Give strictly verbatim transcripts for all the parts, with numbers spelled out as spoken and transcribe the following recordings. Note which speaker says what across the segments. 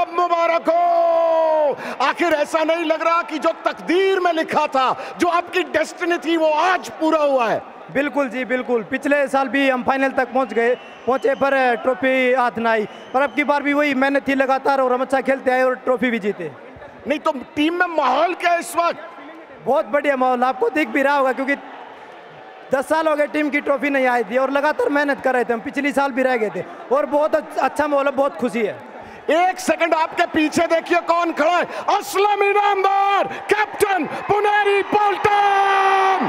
Speaker 1: कब मुबारक हो। आखिर ऐसा नहीं लग रहा कि जो तकदीर में लिखा था, जो आपकी डेस्टिनी थी, वो आज पूरा हुआ है?
Speaker 2: बिल्कुल जी बिल्कुल। पिछले साल भी हम फाइनल तक पहुंच गए पहुंचे पर ट्रॉफी हाथ ना आई, पर अब की बार भी वही मेहनत थी लगातार और हम अच्छा खेलते आए और ट्रॉफी भी जीते।
Speaker 1: नहीं तो टीम में माहौल क्या है इस वक्त?
Speaker 2: बहुत बढ़िया माहौल, आपको दिख भी रहा होगा क्योंकि दस साल हो गए टीम की ट्रॉफी नहीं आई थी और लगातार मेहनत कर रहे थे हम, पिछली साल भी रह गए थे और बहुत अच्छा माहौल है, बहुत खुशी है।
Speaker 1: एक सेकंड आपके पीछे देखिए कौन खड़ा है, असलम इनामदार, कैप्टन पुनेरी पलटन।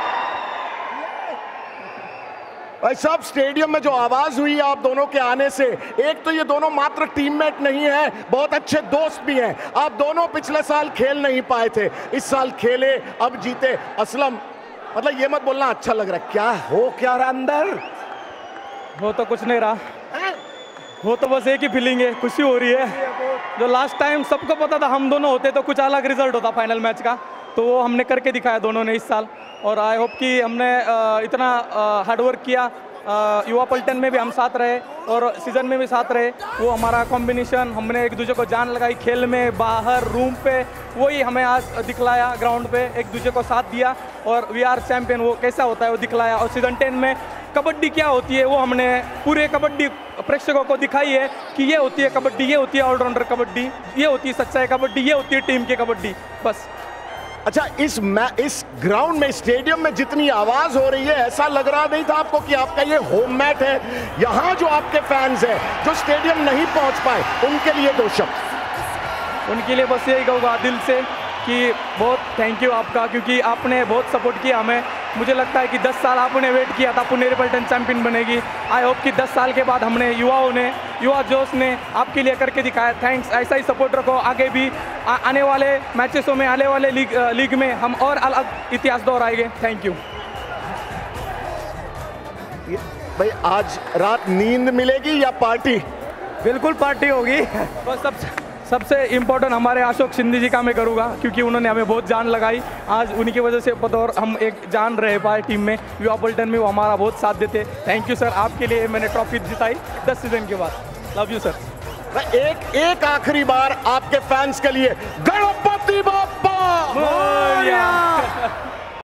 Speaker 1: भाई साहब, स्टेडियम में जो आवाज हुई आप दोनों के आने से, एक तो ये दोनों मात्र टीममेट नहीं हैं, बहुत अच्छे दोस्त भी हैं। आप दोनों पिछले साल खेल नहीं पाए थे, इस साल खेले, अब जीते। असलम, मतलब ये मत बोलना अच्छा लग रहा है, क्या हो क्या रहा अंदर?
Speaker 3: हो तो कुछ नहीं रहा, वो तो बस एक ही फीलिंग है, खुशी हो रही है। जो लास्ट टाइम सबको पता था हम दोनों होते तो कुछ अलग रिजल्ट होता फाइनल मैच का, तो वो हमने करके दिखाया दोनों ने इस साल। और आई होप कि हमने इतना हार्डवर्क किया, युवा पलटन में भी हम साथ रहे और सीजन में भी साथ रहे, वो हमारा कॉम्बिनेशन, हमने एक दूसरे को जान लगाई खेल में, बाहर, रूम पे, वही हमें आज दिखलाया ग्राउंड पे, एक दूसरे को साथ दिया और वी आर चैंपियन, वो कैसा होता है वो दिखलाया। और सीजन टेन में कबड्डी क्या होती है वो हमने पूरे कबड्डी प्रेक्षकों को दिखाई है कि ये होती है कबड्डी, ये होती है ऑलराउंडर कबड्डी, ये होती है सच्चाई कबड्डी, ये होती है टीम की कबड्डी, बस।
Speaker 1: अच्छा, इस इस ग्राउंड में, स्टेडियम में जितनी आवाज हो रही है, ऐसा लग रहा नहीं था आपको कि आपका ये होम मैच है? यहाँ जो आपके फैंस हैं जो स्टेडियम नहीं पहुंच पाए, उनके लिए दो शब्द।
Speaker 3: उनके लिए बस यही कहूँगा दिल से कि बहुत थैंक यू आपका, क्योंकि आपने बहुत सपोर्ट किया हमें। मुझे लगता है कि दस साल आपने वेट किया था पुनेरी पलटन चैंपियन बनेगी। आई होप कि दस साल के बाद हमने युवाओं ने, युवा जोश ने आपके लिए करके दिखाया। थैंक्स, ऐसा ही सपोर्ट रखो आगे भी, आ, आने वाले मैचेसों में, आने वाले लीग लीग में हम और अलग इतिहास दोहराएंगे। थैंक यू
Speaker 1: भाई। आज रात नींद मिलेगी या पार्टी?
Speaker 2: बिल्कुल पार्टी होगी।
Speaker 3: बस सब सबसे इम्पोर्टेंट हमारे अशोक शिंदे जी का मैं करूँगा, क्योंकि उन्होंने हमें बहुत जान लगाई। आज उन्हीं की वजह से बतौर हम एक जान रहे पाए टीम में, युवा पलटन में, वो हमारा बहुत साथ देते। थैंक यू सर, आपके लिए मैंने ट्रॉफी जिताई दस सीजन के बाद। Love you sir.
Speaker 1: एक एक आखिरी बार आपके फैंस के लिए, गणपति बप्पा मोरया।